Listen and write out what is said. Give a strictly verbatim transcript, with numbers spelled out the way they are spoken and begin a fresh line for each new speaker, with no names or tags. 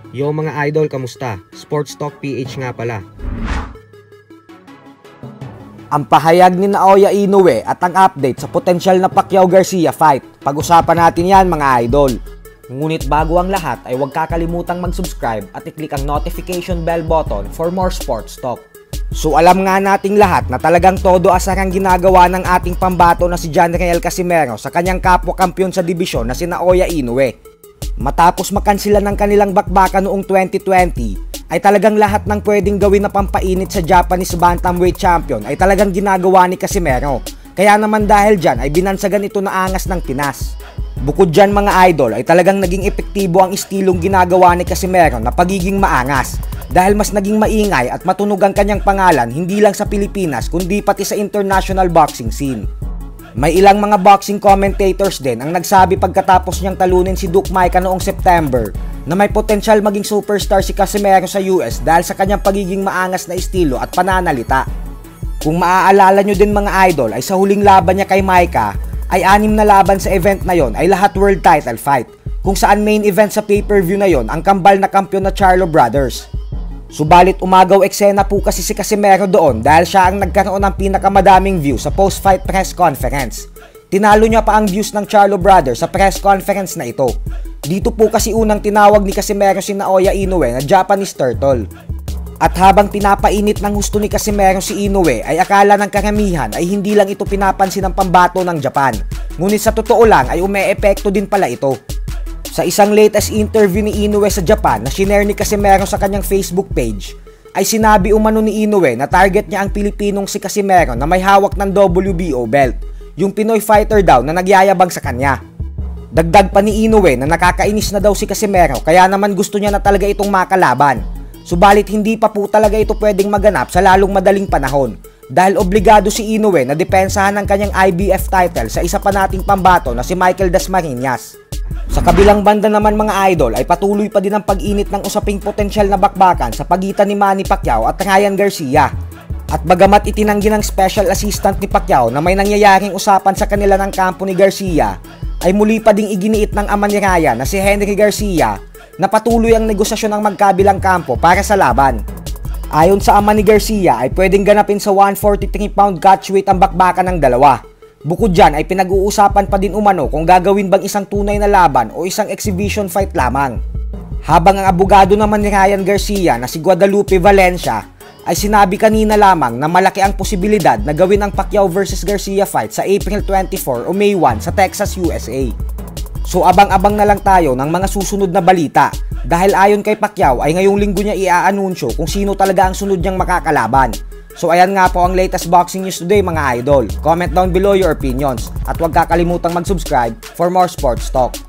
Yo mga idol, kamusta? Sports Talk P H nga pala.
Ang pahayag ni Naoya Inoue at ang update sa potensyal na Pacquiao-Garcia fight. Pag-usapan natin yan mga idol. Ngunit bago ang lahat ay huwag kakalimutang mag-subscribe at i-click ang notification bell button for more sports talk. So alam nga nating lahat na talagang todo asar ang ginagawa ng ating pambato na si John Riel Casimero sa kanyang kapwa-kampiyon sa dibisyon na si Naoya Inoue. Matapos makansila ng kanilang bakbakan noong twenty twenty, ay talagang lahat ng pwedeng gawin na pampainit sa Japanese Bantamweight Champion ay talagang ginagawa ni Casimero. Kaya naman dahil dyan ay binansagan ito na angas ng Pinas. Bukod dyan mga idol ay talagang naging epektibo ang istilong ginagawa ni Casimero na pagiging maangas. Dahil mas naging maingay at matunog ang kanyang pangalan hindi lang sa Pilipinas kundi pati sa international boxing scene. May ilang mga boxing commentators din ang nagsabi pagkatapos niyang talunin si Duke Micah noong September na may potensyal maging superstar si Casimero sa U S dahil sa kanyang pagiging maangas na estilo at pananalita. Kung maaalala nyo din mga idol ay sa huling laban niya kay Micah ay anim na laban sa event na yon ay lahat world title fight, kung saan main event sa pay-per-view na yon ang kambal na kampiyon na Charlo Brothers. Subalit umagaw eksena po kasi si Casimero doon dahil siya ang nagkaroon ng pinakamadaming view sa post-fight press conference. Tinalo niya pa ang views ng Charlo Brothers sa press conference na ito. Dito po kasi unang tinawag ni Casimero si Naoya Inoue na Japanese Turtle. At habang pinapainit ng gusto ni Casimero si Inoue ay akala ng karamihan ay hindi lang ito pinapansin ng pambato ng Japan. Ngunit sa totoo lang ay ume-epekto din pala ito. Sa isang latest interview ni Inoue sa Japan na shinare ni Casimero sa kanyang Facebook page, ay sinabi umano ni Inoue na target niya ang Pilipinong si Casimero na may hawak ng W B O belt, yung Pinoy fighter daw na nagyayabang sa kanya. Dagdag pa ni Inoue na nakakainis na daw si Casimero kaya naman gusto niya na talaga itong makalaban. Subalit hindi pa po talaga ito pwedeng maganap sa lalong madaling panahon dahil obligado si Inoue na depensahan ng kanyang I B F title sa isa pa nating pambato na si Michael Dasmariñas. Sa kabilang banda naman mga idol ay patuloy pa din ang pag-init ng usaping potensyal na bakbakan sa pagitan ni Manny Pacquiao at Ryan Garcia. At bagamat itinanggi ng special assistant ni Pacquiao na may nangyayaring usapan sa kanila ng kampo ni Garcia, ay muli pa ding iginiit ng ama ni Ryan na si Henry Garcia na patuloy ang negosasyon ng magkabilang kampo para sa laban. Ayon sa ama ni Garcia ay pwedeng ganapin sa one forty-three pound catchweight ang bakbakan ng dalawa. Bukod dyan ay pinag-uusapan pa din umano kung gagawin bang isang tunay na laban o isang exhibition fight lamang. Habang ang abogado naman ni Ryan Garcia na si Guadalupe Valencia ay sinabi kanina lamang na malaki ang posibilidad na gawin ang Pacquiao versus Garcia fight sa April twenty-fourth o May first sa Texas, U S A. So abang-abang na lang tayo ng mga susunod na balita dahil ayon kay Pacquiao ay ngayong linggo niya i-aanunsyo kung sino talaga ang sunod niyang makakalaban. So ayan nga po ang latest boxing news today mga idol. Comment down below your opinions at huwag kakalimutang mag-subscribe for more sports talk.